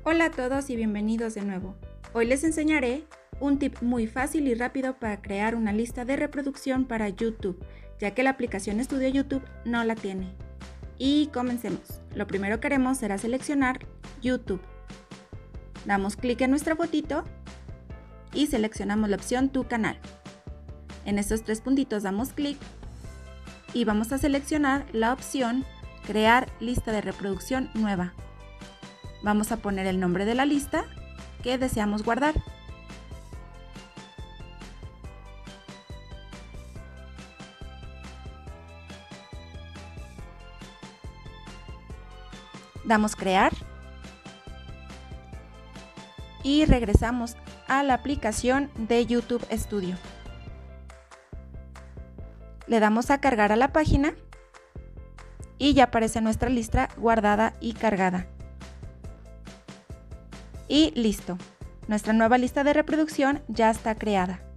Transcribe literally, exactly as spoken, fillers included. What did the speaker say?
Hola a todos y bienvenidos de nuevo. Hoy les enseñaré un tip muy fácil y rápido para crear una lista de reproducción para YouTube, ya que la aplicación Estudio YouTube no la tiene. Y comencemos. Lo primero que haremos será seleccionar YouTube. Damos clic en nuestra fotito y seleccionamos la opción Tu canal. En estos tres puntitos damos clic y vamos a seleccionar la opción Crear lista de reproducción nueva. Vamos a poner el nombre de la lista que deseamos guardar. Damos crear y regresamos a la aplicación de YouTube Studio. Le damos a cargar a la página y ya aparece nuestra lista guardada y cargada. Y listo, nuestra nueva lista de reproducción ya está creada.